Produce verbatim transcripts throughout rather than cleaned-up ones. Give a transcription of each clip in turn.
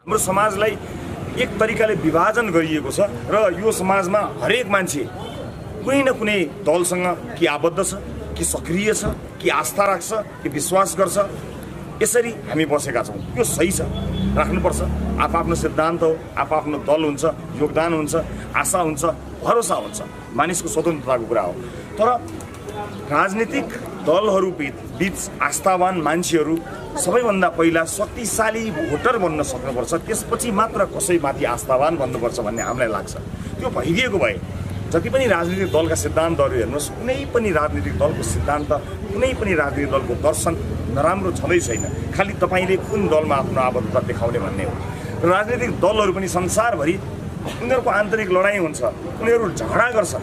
हाम्रो समाजलाई एक तरिकाले विभाजन गरिएको छ र यो समाजमा हरेक मान्छे कुनै न कुनै दलसँग कि आबद्ध छ, कि सक्रिय छ, कि आस्था राख्छ, कि विश्वास गर्छ। यसरी हामी बसेका छौँ। यो सही छ, राख्नुपर्छ। आफआफ्नो सिद्धान्त हो, आफआफ्नो दल हुन्छ, योगदान हुन्छ, आशा हुन्छ, भरोसा हुन्छ, मानिसको स्वतन्त्रताको कुरा हो। तर राजनीतिक दलहरू बीच आस्थावान मान्छेहरू सबैभन्दा पहिला शक्तिशाली भोटर बन्न सक्नुपर्छ, त्यसपछि मात्र कसैमाथि आस्थावान बन्नुपर्छ भन्ने हामीलाई लाग्छ। त्यो भइदिएको भए जति पनि राजनीतिक दलका सिद्धान्तहरू हेर्नुहोस्, कुनै पनि राजनीतिक दलको सिद्धान्त, कुनै पनि राजनीतिक दलको दर्शन नराम्रो छँदै छैन। खालि तपाईँले कुन दलमा आफ्नो आबद्धता देखाउने भन्ने हो। र राजनीतिक दलहरू पनि संसारभरि उनीहरूको आन्तरिक लडाइँ हुन्छ, उनीहरू झगडा गर्छन्।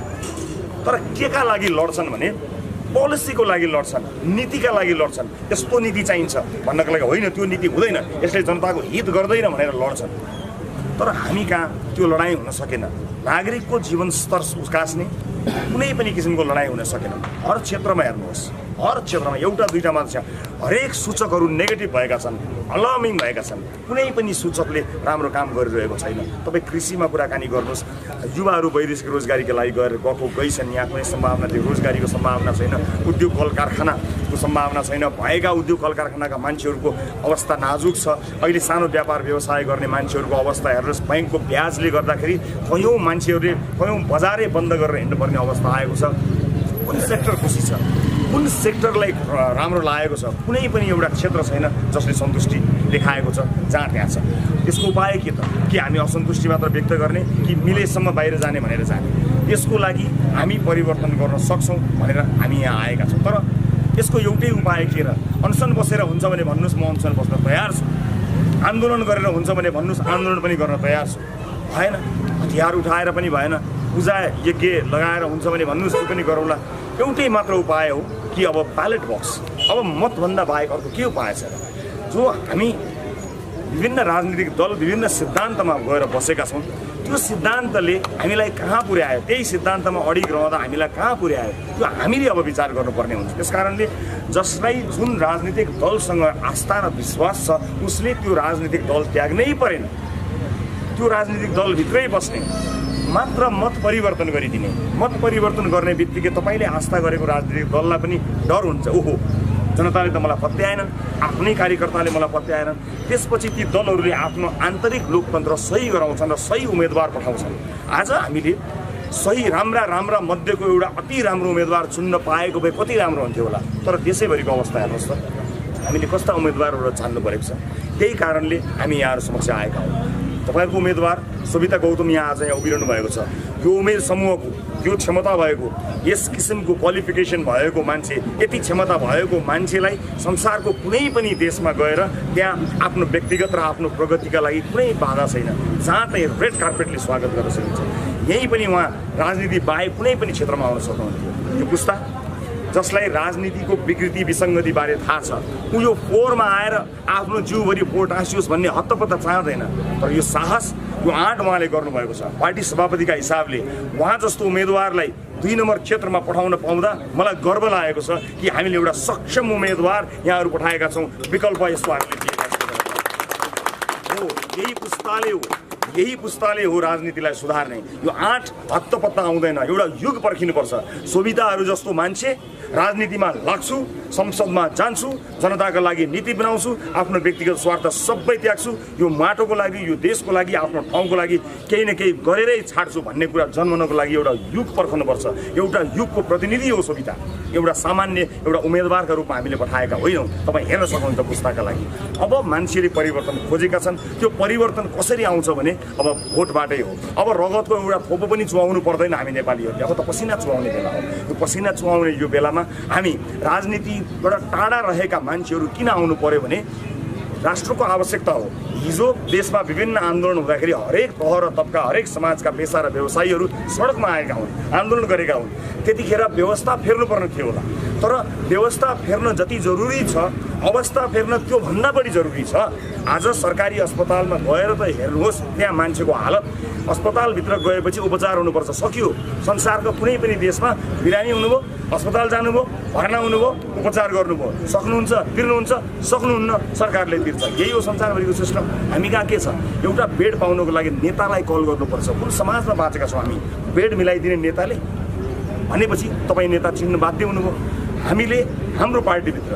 तर केका लागि लड्छन् भने पोलिसीको लागि लड्छन्, नीतिका लागि लड्छन्। यस्तो नीति चाहिन्छ भन्नको लागि होइन, त्यो नीति हुँदैन, यसले जनताको हित गर्दैन भनेर लड्छन्। तर हामी कहाँ त्यो लडाइँ हुन सकेन। नागरिकको जीवन स्तर उकास्ने कुनै पनि किसिमको लडाइँ हुन सकेन। हर क्षेत्रमा हेर्नुहोस्, हर क्षेत्रमा एउटा दुईटा मात्र छ, हरेक सूचकहरू नेगेटिभ भएका छन्, अलार्मिङ भएका छन्। कुनै पनि सूचकले राम्रो काम गरिरहेको छैन। तपाईँ कृषिमा कुराकानी गर्नुहोस्, युवाहरू वैदेशिक रोजगारीको लागि गएर गएको गइछन्, यहाँ कुनै सम्भावना थियो, रोजगारीको सम्भावना छैन, उद्योग कल कारखानाको सम्भावना छैन। भएका उद्योग कल कारखानाका मान्छेहरूको अवस्था नाजुक छ। अहिले सानो व्यापार व्यवसाय गर्ने मान्छेहरूको अवस्था हेर्नुहोस्, ब्याङ्कको ब्याजले गर्दाखेरि कयौँ मान्छेहरूले कयौँ बजारै बन्द गरेर हिँड्नुपर्ने अवस्था आएको छ। कुन सेक्टर खुसी छ, कुन सेक्टरलाई राम्रो लागेको छ? कुनै पनि एउटा क्षेत्र छैन जसले सन्तुष्टि देखाएको छ। जहाँ त्यहाँ छ। त्यसको उपाय के त? कि हामी असन्तुष्टि मात्र व्यक्त गर्ने, कि मिलेसम्म बाहिर जाने भनेर जाने? यसको लागि हामी परिवर्तन गर्न सक्छौँ भनेर हामी यहाँ आएका छौँ। तर यसको एउटै उपाय के र? अनसन बसेर हुन्छ भने भन्नुहोस्, म अनसन बस्न तयार छु। आन्दोलन गरेर हुन्छ भने भन्नुहोस्, आन्दोलन पनि गर्न तयार छु। भएन, हतियार उठाएर पनि भएन, पूजा यज्ञ लगाएर हुन्छ भने भन्नुहोस्, त्यो पनि गरौँला। एउटै मात्र उपाय हो कि अब ब्यालेट बक्स, अब मतभन्दा बाहेक अर्को के उपाय छ? जो हामी विभिन्न राजनीतिक दल विभिन्न सिद्धान्तमा गएर बसेका छौँ, त्यो सिद्धान्तले हामीलाई कहाँ पुर्यायो, त्यही सिद्धान्तमा अडिग रहँदा हामीलाई कहाँ पुर्यायो, त्यो हामीले अब विचार गर्नुपर्ने हुन्छ। त्यस कारणले जसलाई जुन राजनीतिक दलसँग आस्था र विश्वास छ, उसले त्यो राजनीतिक दल त्याग्नै परेन। त्यो राजनीतिक दलभित्रै बस्ने, मात्र मत परिवर्तन गरिदिने। मत परिवर्तन गर्ने बित्तिकै तपाईँले आस्था गरेको राजनीतिक दललाई पनि डर हुन्छ, ओहो जनताले त मलाई पत्याएनन्, आफ्नै कार्यकर्ताले मलाई पत्याएनन्। त्यसपछि ती दलहरूले आफ्नो आन्तरिक लोकतन्त्र सही गराउँछन् र सही उम्मेदवार पठाउँछन्। आज हामीले सही राम्रा राम्रा मध्येको एउटा अति राम्रो उम्मेदवार चुन्न पाएको भए कति राम्रो हुन्थ्यो होला। तर देशैभरिको अवस्था हेर्नुहोस् त, हामीले कस्ता उम्मेदवारहरू छान्नु परेको छ। त्यही कारणले हामी यहाँहरू समक्ष आएका हौँ। तपाईँको उम्मेदवार सविता गौतम यहाँ आज यहाँ उभिरहनु भएको छ। यो उमेर समूहको, यो क्षमता भएको, यस किसिमको क्वालिफिकेसन भएको मान्छे, यति क्षमता भएको मान्छेलाई संसारको कुनै पनि देशमा गएर त्यहाँ आफ्नो व्यक्तिगत र आफ्नो प्रगतिका लागि कुनै बाधा छैन। जहाँ चाहिँ रेड कार्पेटले स्वागत गर्न सकिन्छ। यहीँ पनि उहाँ राजनीति बाहेक कुनै पनि क्षेत्रमा आउन सक्नुहुन्थ्यो। यो पुस्ता जसलाई राजनीतिको विकृति विसङ्गति बारे थाहा छ, ऊ यो फोहोरमा आएर आफ्नो जिउभरि फोहोर टाँसियोस् भन्ने हत्तपत्त चाहँदैन। तर यो साहस, यो आँट उहाँले गर्नुभएको छ। पार्टी सभापतिका हिसाबले उहाँ जस्तो उम्मेदवारलाई दुई नम्बर क्षेत्रमा पठाउन पाउँदा मलाई गर्व लागेको छ कि हामीले एउटा सक्षम उम्मेदवार यहाँहरू पठाएका छौँ। विकल्प यस्तो हामीले दिएका छौँ। यही पुस्ताले हो, यही पुस्ताले हो राजनीतिलाई सुधार्ने। यो आँट हत्तपत्त आउँदैन, एउटा युग पर्खिनुपर्छ। सोभिताहरू जस्तो मान्छे राजनीतिमा लाग्छु, संसदमा जान्छु, जनताका लागि नीति बनाउँछु, आफ्नो व्यक्तिगत स्वार्थ सबै त्याग्छु, यो माटोको लागि, यो देशको लागि, आफ्नो ठाउँको लागि केही न केही गरेरै छाड्छु भन्ने कुरा जन्मनको लागि एउटा युग पर्खनुपर्छ। एउटा युगको प्रतिनिधि हो सोभिता। एउटा सामान्य एउटा उम्मेदवारका रूपमा हामीले पठाएका होइनौँ। तपाईँ हेर्न सक्नुहुन्छ पुस्ताका लागि। अब मान्छेले परिवर्तन खोजेका छन्। त्यो परिवर्तन कसरी आउँछ भने अब भोटबाटै हो। अब रगतको एउटा थोपो पनि चुहाउनु पर्दैन हामी नेपालीहरूले। अब त पसिना चुहाउने बेला हो। यो पसिना चुहाउने यो बेलामा हामी राजनीतिबाट टाढा रहेका मान्छेहरू किन आउनु पर्यो भने राष्ट्रको आवश्यकता हो। हिजो देशमा विभिन्न आन्दोलन हुँदाखेरि हरेक तह र तबका, हरेक समाजका पेसा र व्यवसायीहरू सडकमा आएका हुन्, आन्दोलन गरेका हुन्। त्यतिखेर व्यवस्था फेर्नुपर्ने थियो होला। तर व्यवस्था फेर्न जति जरुरी छ, अवस्था फेर्न त्योभन्दा बढी जरुरी छ। आज सरकारी अस्पतालमा गएर त हेर्नुहोस्, त्यहाँ मान्छेको हालत, अस्पतालभित्र गएपछि उपचार हुनुपर्छ, सकियो। संसारको कुनै पनि देशमा बिरामी हुनुभयो, अस्पताल जानुभयो, भर्ना हुनुभयो, उपचार गर्नुभयो, सक्नुहुन्छ, तिर्नुहुन्छ, सक्नुहुन्न, सरकारले तिर्छ। यही हो संसारभरिको सिस्टम। हामी कहाँ के छ, एउटा बेड पाउनको लागि नेतालाई कल गर्नुपर्छ। कुन समाजमा बाँचेका छौँ हामी? बेड मिलाइदिने नेताले भनेपछि तपाईँ नेता चिन्न बाध्य हुनुभयो। हामीले हाम्रो पार्टीभित्र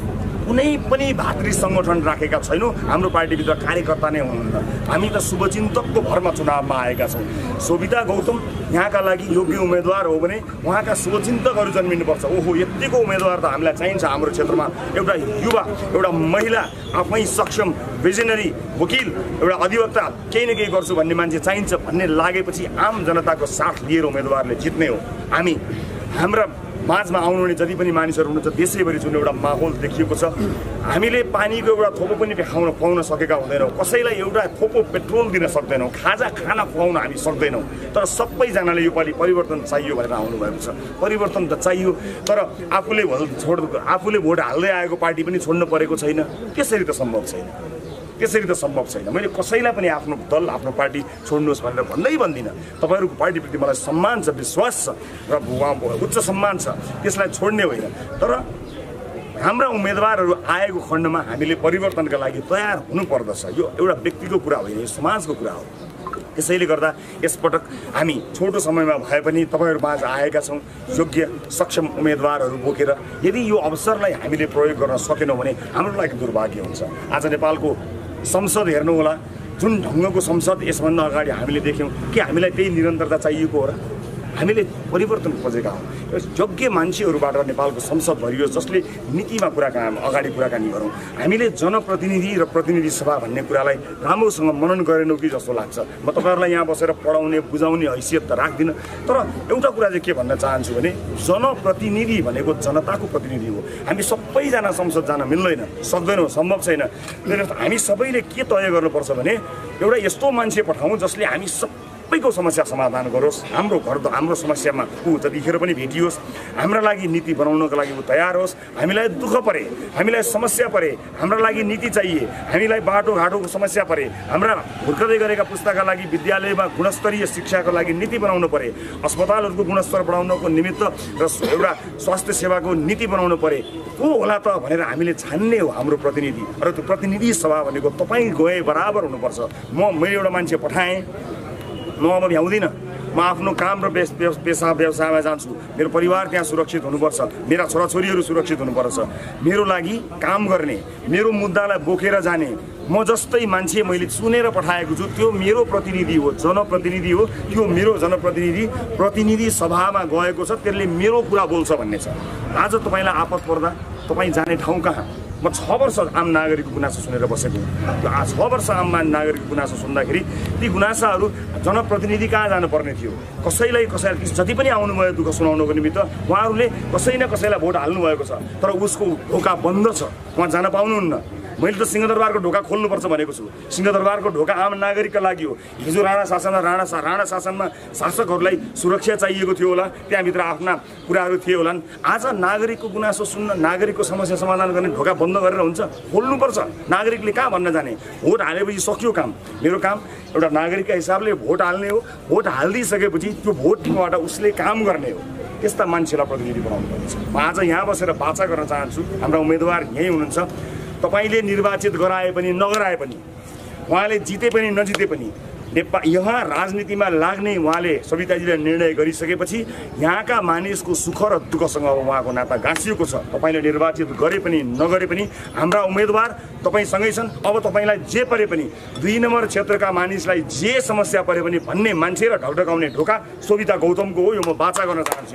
कुनै पनि भातृ सङ्गठन राखेका छैनौँ। हाम्रो पार्टीभित्र कार्यकर्ता नै हुनुहुन्न। हामी त शुभचिन्तकको भरमा चुनावमा आएका छौँ। सोभिता गौतम यहाँका लागि योग्य उम्मेदवार हो भने उहाँका शुभचिन्तकहरू जन्मिनुपर्छ। ओहो, यत्तिको उम्मेदवार त हामीलाई चाहिन्छ हाम्रो क्षेत्रमा। एउटा युवा, एउटा महिला, आफै सक्षम, भिजनरी, वकिल, एउटा अधिवक्ता, केही न केही गर्छु भन्ने मान्छे चाहिन्छ भन्ने लागेपछि आम जनताको साथ लिएर उम्मेदवारले जित्ने हो। हामी हाम्रा माझमा आउनुहुने जति पनि मानिसहरू हुनुहुन्छ देशैभरि जुन एउटा माहौल देखिएको छ, हामीले पानीको एउटा थोपो पनि खाउन पाउन सकेका हुँदैनौँ। कसैलाई एउटा थोपो पेट्रोल दिन सक्दैनौँ। खाजा खाना खुवाउन हामी सक्दैनौँ। तर सबैजनाले योपालि परिवर्तन चाहियो भनेर आउनुभएको छ। परिवर्तन त चाहियो, तर आफूले छोड आफूले भोट हाल्दै आएको पार्टी पनि छोड्नु परेको छैन। त्यसरी त सम्भव छैन। त्यसरी त सम्भव छैन। मैले कसैलाई पनि आफ्नो दल, आफ्नो पार्टी छोड्नुहोस् भनेर भन्दै भन्दिनँ। तपाईँहरूको पार्टीप्रति मलाई सम्मान छ, विश्वास छ र उच्च सम्मान छ, त्यसलाई छोड्ने होइन। तर हाम्रा उम्मेदवारहरू आएको खण्डमा हामीले परिवर्तनका लागि तयार हुनुपर्दछ। यो एउटा व्यक्तिको कुरा होइन, यो समाजको कुरा हो। त्यसैले गर्दा यसपटक हामी छोटो समयमा भए पनि तपाईँहरू माझ आएका छौँ योग्य सक्षम उम्मेदवारहरू बोकेर। यदि यो अवसरलाई हामीले प्रयोग गर्न सकेनौँ भने हाम्रो लागि दुर्भाग्य हुन्छ। आज नेपालको संसद हेर्नुहोला, जुन ढङ्गको संसद यसभन्दा अगाडि हामीले देख्यौँ। के हामीलाई त्यही निरन्तरता चाहिएको हो र? हामीले परिवर्तन खोजेका हौँ। योग्य मान्छेहरूबाट नेपालको संसद भरियोस् जसले नीतिमा कुराकानी अगाडि कुराकानी गरौँ। हामीले जनप्रतिनिधि र प्रतिनिधि सभा भन्ने कुरालाई राम्रोसँग मनन गरेनौँ कि जस्तो लाग्छ। म तपाईँहरूलाई यहाँ बसेर पढाउने बुझाउने हैसियत त राख्दिनँ। तर एउटा कुरा चाहिँ के भन्न चाहन्छु भने जनप्रतिनिधि भनेको जनताको प्रतिनिधि हो। हामी सबैजना संसद जान मिल्दैन, सक्दैनौँ, सम्भव छैन। हामी सबैले के तय गर्नुपर्छ भने एउटा यस्तो मान्छे पठाउँ जसले हामी सब सबैको समस्या समाधान गरोस्। हाम्रो घर हाम्रो समस्यामा ऊ जतिखेर पनि भेटियोस्। हाम्रा लागि नीति बनाउनको लागि ऊ तयार होस्। हामीलाई दुःख परे, हामीलाई समस्या परे, हाम्रा लागि नीति चाहिए, हामीलाई बाटोघाटोको समस्या परे, हाम्रा हुर्कदै गरेका पुस्ताका लागि विद्यालयमा गुणस्तरीय शिक्षाको लागि नीति बनाउनु परे, अस्पतालहरूको गुणस्तर बढाउनको निमित्त र एउटा स्वास्थ्य सेवाको नीति बनाउनु परे, को होला त भनेर हामीले छान्ने हो हाम्रो प्रतिनिधि। र त्यो प्रतिनिधि सभा भनेको तपाईँ गए बराबर हुनुपर्छ। म मैले एउटा मान्छे पठाएँ, म अब भ्याउँदिनँ। म आफ्नो काम र पेसा व्यवसायमा जान्छु। मेरो परिवार त्यहाँ सुरक्षित हुनुपर्छ, मेरा छोराछोरीहरू सुरक्षित हुनुपर्छ। मेरो लागि काम गर्ने, मेरो मुद्दालाई बोकेर जाने म जस्तै मान्छे मैले चुनेर पठाएको छु। त्यो मेरो प्रतिनिधि हो, जनप्रतिनिधि हो। त्यो मेरो जनप्रतिनिधि प्रतिनिधि सभामा गएको छ, त्यसले मेरो कुरा बोल्छ भन्ने छ। आज तपाईँलाई आपत पर्दा तपाईँ जाने ठाउँ कहाँ? म छ वर्ष आम नागरिकको गुनासो सुनेर बसेको। त्यो छ वर्ष आम नागरिकको गुनासो सुन्दाखेरि ती गुनासाहरू जनप्रतिनिधि कहाँ जानुपर्ने थियो? कसैलाई कसैलाई जति पनि आउनुभयो दुःख सुनाउनको निमित्त उहाँहरूले कसै न कसैलाई भोट हाल्नुभएको छ, तर उसको ढोका बन्द छ, उहाँ जान पाउनुहुन्न। मैले त सिंहदरबारको ढोका खोल्नुपर्छ भनेको छु। सिंहदरबारको ढोका आम नागरिकका लागि हो। हिजो राणा शासनमा राणा राणा शासनमा शासकहरूलाई सुरक्षा चाहिएको थियो होला, त्यहाँभित्र आफ्ना कुराहरू थिए होलान्। आज नागरिकको गुनासो सुन्न, नागरिकको समस्या समाधान गर्ने ढोका बन्द गरेर हुन्छ? खोल्नुपर्छ। नागरिकले कहाँ भन्न जाने? भोट हालेपछि सक्यो काम। मेरो काम एउटा नागरिकका हिसाबले भोट हाल्ने हो। भोट हालिदिइसकेपछि त्यो भोटबाट उसले काम गर्ने हो। त्यस्ता मान्छेलाई प्रतिनिधि बनाउनु पर्छ। म आज यहाँ बसेर बाचा गर्न चाहन्छु। हाम्रा उम्मेदवार यहीँ हुनुहुन्छ। तपाईँले निर्वाचित गराए पनि नगराए पनि, उहाँले जिते पनि नजिते पनि, नेपाल यहाँ राजनीतिमा लाग्ने उहाँले सविताजीले निर्णय गरिसकेपछि यहाँका मानिसको सुख र दुःखसँग अब उहाँको नाता गाँसिएको छ। तपाईँले निर्वाचित गरे पनि नगरे पनि हाम्रा उम्मेदवार तपाईँसँगै छन्। अब तपाईँलाई जे परे पनि, दुई नम्बर क्षेत्रका मानिसलाई जे समस्या परे पनि भन्ने मान्छे र ढकढकाउने ढोका सोभिता गौतमको हो। यो म बाचा गर्न चाहन्छु।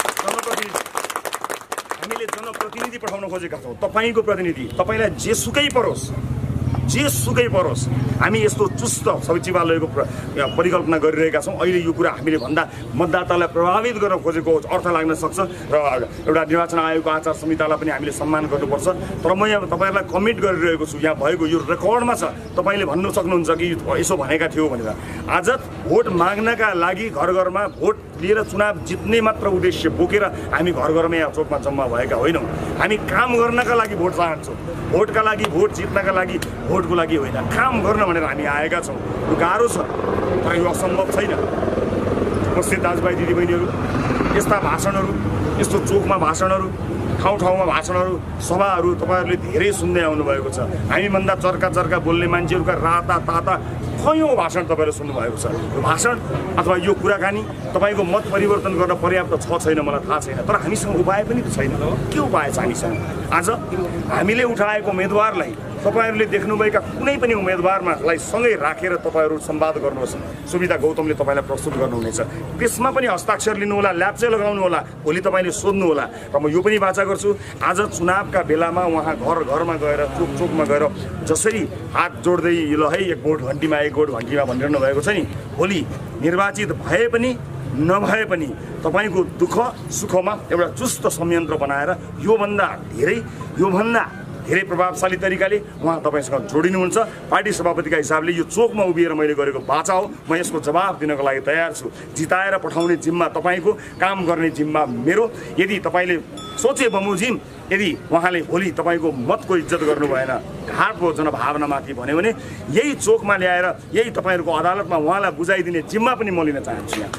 हामीले जनप्रतिनिधि पठाउन खोजेका छौँ, तपाईँको प्रतिनिधि। तपाईँलाई जे सुकै परोस्, जे सुकै परोस्, हामी यस्तो चुस्त सचिवालयको परिकल्पना गरिरहेका छौँ। अहिले यो कुरा हामीले भन्दा मतदातालाई प्रभावित गर्न खोजेको अर्थ लाग्न सक्छ र एउटा निर्वाचन आयोगको आचार संहितालाई पनि हामीले सम्मान गर्नुपर्छ। तर म यहाँ तपाईँहरूलाई कमिट गरिरहेको छु, यहाँ भएको यो रेकर्डमा छ। तपाईँले भन्नु सक्नुहुन्छ कि यसो भनेका थियो भनेर। आज भोट माग्नका लागि घर घरमा भोट लिएर चुनाव जित्ने मात्र उद्देश्य बोकेर हामी घर घरमा यहाँ चोकमा जम्मा भएका होइनौँ। हामी काम गर्नका लागि भोट चाहन्छौँ। भोटका लागि, भोट जित्नका लागि, भोटको लागि होइन, काम गर्न भनेर हामी आएका छौँ। यो गाह्रो छ, तर यो असम्भव छैन। उपस्थित दाजुभाइ दिदीबहिनीहरू, यस्ता भाषणहरू, यस्तो चोकमा भाषणहरू ठाउँ ठाउँमा भाषणहरू सभाहरू तपाईँहरूले धेरै सुन्दै आउनुभएको छ। हामीभन्दा चर्का चर्का बोल्ने मान्छेहरूका राता ताता कयौँ भाषण तपाईँहरूले सुन्नुभएको छ। यो भाषण अथवा यो कुराकानी तपाईँको मत परिवर्तन गर्न पर्याप्त छ छैन मलाई थाहा छैन, तर हामीसँग उपाय पनि त छैन। के उपाय छ हामीसँग? आज हामीले उठाएको उम्मेदवारलाई तपाईँहरूले देख्नुभएका कुनै पनि उम्मेदवारमालाई सँगै राखेर तपाईँहरू संवाद गर्नुहोस्। सुविधा गौतमले तपाईँलाई प्रस्तुत गर्नुहुनेछ, त्यसमा पनि हस्ताक्षर लिनुहोला, ल्याप्चे लगाउनु होला, भोलि तपाईँले सोध्नुहोला। र म यो पनि वाचा गर्छु, आज चुनावका बेलामा उहाँ घर घरमा गएर चोक चोकमा गएर जसरी हात जोड्दै ल है एक भोट घन्टीमा एक भोट घन्टीमा भनिरहनु भएको छ नि, भोलि निर्वाचित भए पनि नभए पनि तपाईँको दुःख सुखमा एउटा चुस्त संयन्त्र बनाएर योभन्दा धेरै योभन्दा धेरै प्रभावशाली तरिकाले उहाँ तपाईँसँग जोडिनुहुन्छ। पार्टी सभापतिका हिसाबले यो चोकमा उभिएर मैले गरेको वाचा हो, म यसको जवाब दिनको लागि तयार छु। जिताएर पठाउने जिम्मा तपाईँको, काम गर्ने जिम्मा मेरो। यदि तपाईँले सोचे बमोजिम यदि उहाँले भोलि तपाईँको मतको इज्जत गर्नु भएन, घाटको जनभावनामाथि भन्यो भने यही चोकमा ल्याएर यही तपाईँहरूको अदालतमा उहाँलाई बुझाइदिने जिम्मा पनि म लिन चाहन्छु। यहाँ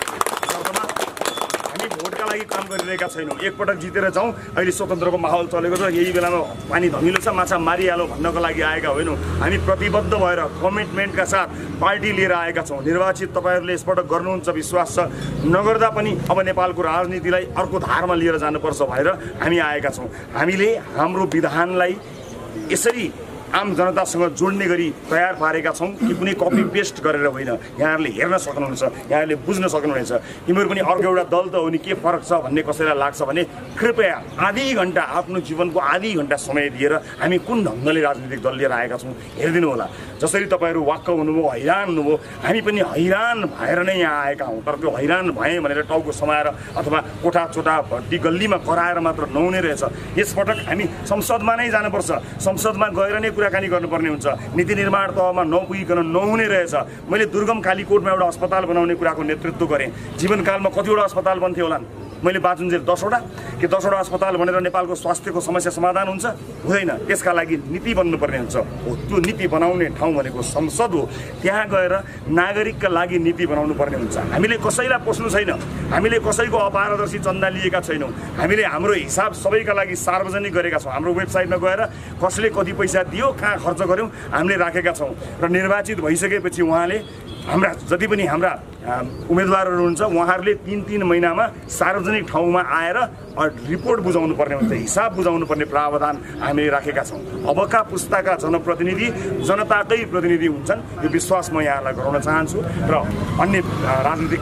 लागि काम गरिरहेका छैनौँ, एकपटक जितेर जाउँ, अहिले स्वतन्त्रको माहौल चलेको छ, यही बेलामा पानी धमिलो छ, माछा मारिहालौँ भन्नको लागि आएका होइनौँ। हामी प्रतिबद्ध भएर कमिटमेन्टका साथ पार्टी लिएर आएका छौँ। निर्वाचित तपाईँहरूले यसपटक गर्नुहुन्छ विश्वास छ, नगर्दा पनि अब नेपालको राजनीतिलाई अर्को धारमा लिएर जानुपर्छ भनेर हामी आएका छौँ। हामीले हाम्रो विधानलाई यसरी आम जनतासँग जोड्ने गरी तयार पारेका छौँ कि कुनै कपी पेस्ट गरेर होइन। यहाँहरूले हेर्न सक्नुहुनेछ, यहाँहरूले बुझ्न सक्नुहुनेछ। तिमीहरू पनि अर्को एउटा दल त हो नि, के फरक छ भन्ने कसैलाई लाग्छ भने कृपया आधी घन्टा आफ्नो जीवनको आधी घन्टा समय दिएर हामी कुन ढङ्गले राजनीतिक दल लिएर आएका छौँ हेरिदिनु होला। जसरी तपाईँहरू वाक्क हुनुभयो, हैरान हुनुभयो, हामी पनि हैरान भएर नै यहाँ आएका हौँ। तर त्यो हैरान भएँ भनेर टाउको समाएर अथवा कोठा चोटा भट्टी गल्लीमा कराएर मात्र नहुने रहेछ। यसपटक हामी संसदमा नै जानुपर्छ, संसदमा गएर नै कुराकानी गर्नुपर्ने हुन्छ। नीति निर्माण तहमा नपुगिकन नहुने रहेछ। मैले दुर्गम कालीकोटमा एउटा अस्पताल बनाउने कुराको नेतृत्व गरेँ। जीवनकालमा कतिवटा अस्पताल बन्थ्यो होला? मैले बाचुन्जेल दसवटा कि दसवटा अस्पताल भनेर नेपालको स्वास्थ्यको समस्या समाधान हुन्छ? हुँदैन। त्यसका लागि नीति बन्नुपर्ने हुन्छ। हो, त्यो नीति बनाउने ठाउँ भनेको संसद हो। त्यहाँ गएर नागरिकका लागि नीति बनाउनु पर्ने हुन्छ। हामीले कसैलाई पोस्नु छैन, हामीले कसैको अपारदर्शी चन्दा लिएका छैनौँ। हामीले हाम्रो हिसाब सबैका लागि सार्वजनिक गरेका छौँ। हाम्रो वेबसाइटमा गएर कसले कति पैसा दियो, कहाँ खर्च गर्यौँ हामीले राखेका छौँ। र निर्वाचित भइसकेपछि उहाँले हाम्रा जति पनि हाम्रा उम्मेदवारहरू हुनुहुन्छ उहाँहरूले तिन तिन महिनामा सार्वजनिक ठाउँमा आएर रिपोर्ट बुझाउनु पर्ने हुन्छ, हिसाब बुझाउनु पर्ने प्रावधान हामीले राखेका छौँ। अबका पुस्ताका जनप्रतिनिधि जनताकै प्रतिनिधि हुन्छन्, यो विश्वास म यहाँलाई गराउन चाहन्छु। र अन्य राजनीतिक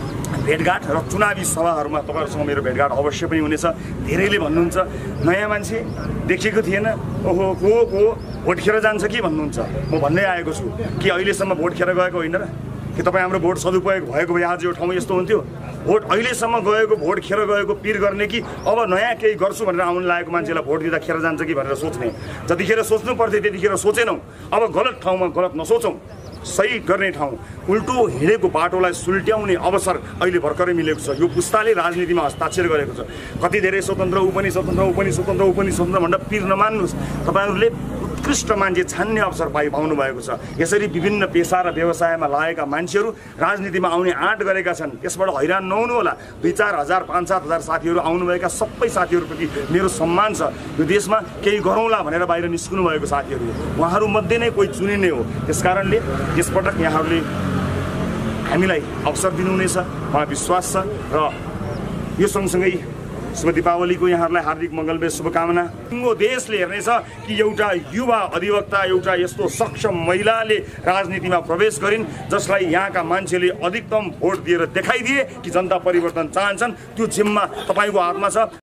भेटघाट र चुनावी सभाहरूमा तपाईँहरूसँग मेरो भेटघाट अवश्य पनि हुनेछ। धेरैले भन्नुहुन्छ नयाँ मान्छे देखेको थिएन, ओहो को को भोट खेर जान्छ कि भन्नुहुन्छ। म भन्दै आएको छु कि अहिलेसम्म भोट खेर गएको होइन र? कि तपाईँ हाम्रो भोट सदुपयोग भएको भए आज यो ठाउँ यस्तो हुन्थ्यो? भोट अहिलेसम्म गएको, भोट खेर गएको पिर गर्ने कि अब नयाँ केही गर्छु भनेर आउनु लागेको मान्छेलाई भोट दिँदा खेर जान्छ कि भनेर सोच्ने? जतिखेर सोच्नु पर्थ्यो त्यतिखेर सोचेनौँ। अब गलत ठाउँमा गलत नसोचौँ, सही गर्ने ठाउँ, उल्टो हिँडेको बाटोलाई सुल्ट्याउने अवसर अहिले भर्खरै मिलेको छ। यो पुस्ताले राजनीतिमा हस्ताक्षर गरेको छ। कति धेरै स्वतन्त्र, ऊ पनि स्वतन्त्र, ऊ पनि स्वतन्त्र, ऊ पनि स्वतन्त्र भनेर पिर नमान्नुहोस्। तपाईँहरूले उत्कृष्ट मान्छे छान्ने अवसर पाइ पाउनु भएको छ। यसरी विभिन्न पेसा र व्यवसायमा लागेका मान्छेहरू राजनीतिमा आउने आँट गरेका छन्। यसबाट हैरान नहुनु होला। दुई चार हजार पाँच सात हजार साथीहरू आउनुभएका सबै साथीहरूप्रति मेरो सम्मान छ। यो देशमा केही गरौँला भनेर बाहिर निस्कनु भएको साथीहरू हो, उहाँहरूमध्ये नै कोही चुनिने हो। त्यसकारणले यसपटक यहाँहरूले हामीलाई अवसर दिनुहुनेछ, मलाई विश्वास छ। र यो सँगसँगै शुभ दीपावलीको यहाँहरूलाई हार्दिक मङ्गलमय शुभकामना। सिङ्गो देशले हेर्नेछ कि एउटा युवा अधिवक्ता, एउटा यस्तो सक्षम महिलाले राजनीतिमा प्रवेश गरिन् जसलाई यहाँका मान्छेले अधिकतम भोट दिएर देखाइदिए कि जनता परिवर्तन चाहन्छन्। त्यो जिम्मा तपाईँको हातमा छ।